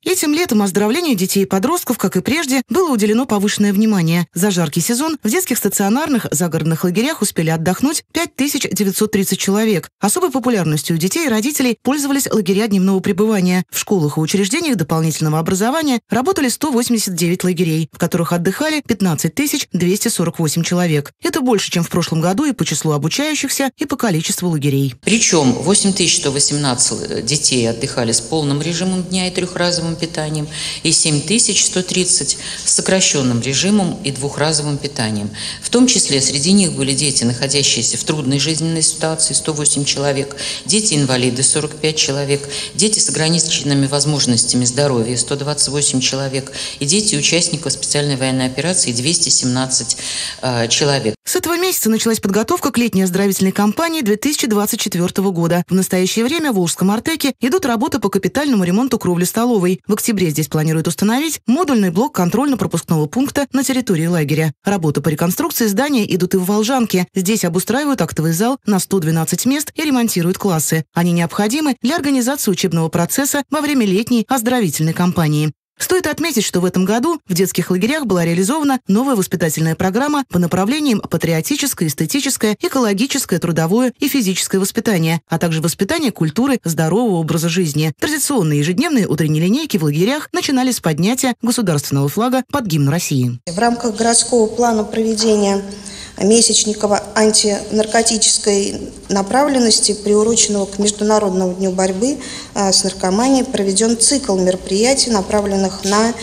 Этим летом оздоровлению детей и подростков, как и прежде, было уделено повышенное внимание. За жаркий сезон в детских стационарных загородных лагерях успели отдохнуть 5930 человек. Особой популярностью у детей и родителей пользовались лагеря дневного пребывания. В школах и учреждениях дополнительного образования работали 189 лагерей, в которых отдыхали 15 248 человек. Это больше, чем в прошлом году и по числу обучающихся, и по количеству лагерей. Причем 8118 детей отдыхали с полным режимом дня и трехразовым питанием, и 7130 с сокращенным режимом и двухразовым питанием. В том числе среди них были дети, находящиеся в трудной жизненной ситуации, 108 человек, дети-инвалиды, 45 человек, дети с ограниченными возможностями здоровья, 128 человек, и дети участников специальной военной операции, 217 человек. С этого месяца началась подготовка к летней оздоровительной кампании 2024 года. В настоящее время в Волжском Артеке идут работы по капитальному ремонту кровли столовой. В октябре здесь планируют установить модульный блок контрольно-пропускного пункта на территории лагеря. Работы по реконструкции здания идут и в Волжанке. Здесь обустраивают актовый зал на 112 мест и ремонтируют классы. Они необходимы для организации учебного процесса во время летней оздоровительной кампании. Стоит отметить, что в этом году в детских лагерях была реализована новая воспитательная программа по направлениям патриотическое, эстетическое, экологическое, трудовое и физическое воспитание, а также воспитание культуры здорового образа жизни. Традиционные ежедневные утренние линейки в лагерях начинались с поднятия государственного флага под гимн России. В рамках городского плана проведения месячника антинаркотической направленности, приуроченного к Международному дню борьбы с наркоманией, проведен цикл мероприятий, направленных на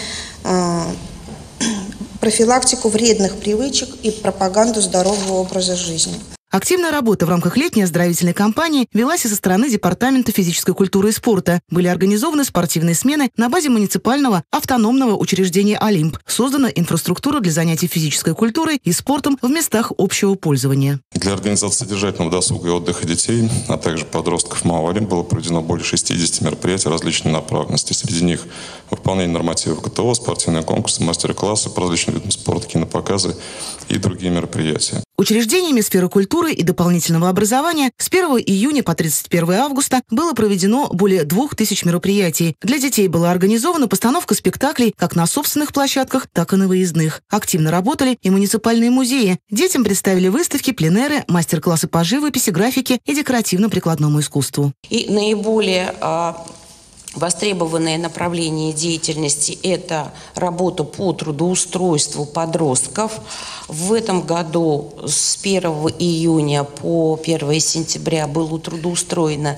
профилактику вредных привычек и пропаганду здорового образа жизни. Активная работа в рамках летней оздоровительной кампании велась и со стороны Департамента физической культуры и спорта. Были организованы спортивные смены на базе муниципального автономного учреждения «Олимп». Создана инфраструктура для занятий физической культурой и спортом в местах общего пользования. Для организации содержательного досуга и отдыха детей, а также подростков МАО «Олимп» было проведено более 60 мероприятий различной направленности. Среди них выполнение нормативов ГТО, спортивные конкурсы, мастер-классы по различным видам спорта, кинопоказы и другие мероприятия. Учреждениями сферы культуры и дополнительного образования с 1 июня по 31 августа было проведено более 2000 мероприятий. Для детей была организована постановка спектаклей как на собственных площадках, так и на выездных. Активно работали и муниципальные музеи. Детям представили выставки, пленэры, мастер-классы по живописи, графике и декоративно-прикладному искусству. И наиболее востребованное направление деятельности – это работа по трудоустройству подростков. В этом году с 1 июня по 1 сентября было трудоустроено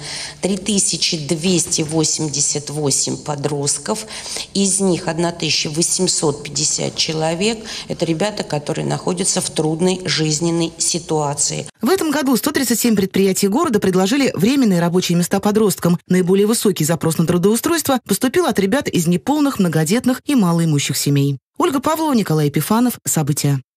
3288 подростков. Из них 1850 человек – это ребята, которые находятся в трудной жизненной ситуации. В этом году 137 предприятий города предложили временные рабочие места подросткам. Наиболее высокий запрос на трудоустройство поступил от ребят из неполных, многодетных и малоимущих семей. Ольга Павлова, Николай Епифанов. События.